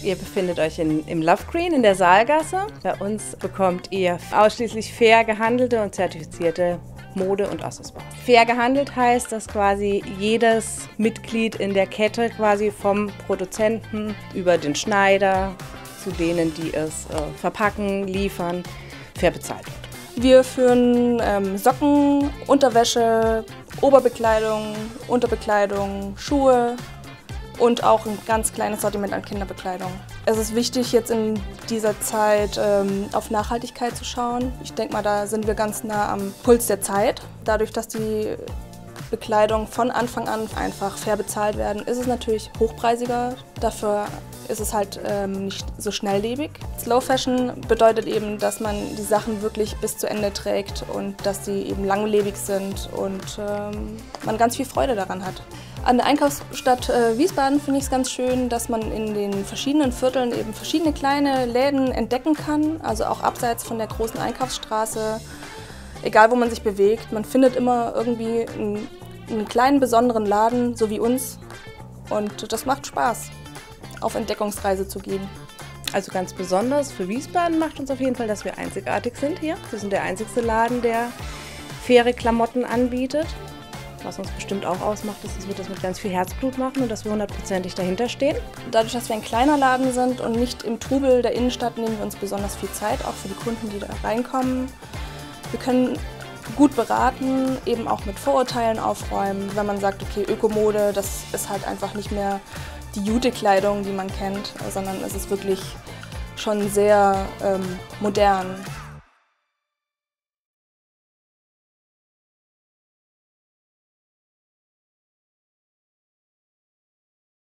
Ihr befindet euch im Love Green in der Saalgasse. Bei uns bekommt ihr ausschließlich fair gehandelte und zertifizierte Mode und Accessoires. Fair gehandelt heißt, dass quasi jedes Mitglied in der Kette quasi vom Produzenten über den Schneider zu denen, die es verpacken, liefern, fair bezahlt wird. Wir führen Socken, Unterwäsche, Oberbekleidung, Unterbekleidung, Schuhe und auch ein ganz kleines Sortiment an Kinderbekleidung. Es ist wichtig, jetzt in dieser Zeit auf Nachhaltigkeit zu schauen. Ich denke mal, da sind wir ganz nah am Puls der Zeit. Dadurch, dass die Bekleidung von Anfang an einfach fair bezahlt werden, ist es natürlich hochpreisiger. Dafür ist es halt nicht so schnelllebig. Slow Fashion bedeutet eben, dass man die Sachen wirklich bis zu Ende trägt und dass sie eben langlebig sind und man ganz viel Freude daran hat. An der Einkaufsstadt Wiesbaden finde ich es ganz schön, dass man in den verschiedenen Vierteln eben verschiedene kleine Läden entdecken kann, also auch abseits von der großen Einkaufsstraße. Egal wo man sich bewegt, man findet immer irgendwie einen kleinen besonderen Laden, so wie uns, und das macht Spaß, auf Entdeckungsreise zu gehen. Also ganz besonders für Wiesbaden macht uns auf jeden Fall, dass wir einzigartig sind hier. Wir sind der einzigste Laden, der faire Klamotten anbietet. Was uns bestimmt auch ausmacht, ist, dass wir das mit ganz viel Herzblut machen und dass wir 100%ig dahinter stehen. Dadurch, dass wir ein kleiner Laden sind und nicht im Trubel der Innenstadt, nehmen wir uns besonders viel Zeit, auch für die Kunden, die da reinkommen. Wir können gut beraten, eben auch mit Vorurteilen aufräumen, wenn man sagt, okay, Ökomode, das ist halt einfach nicht mehr die Jute-Kleidung, die man kennt, sondern es ist wirklich schon sehr modern.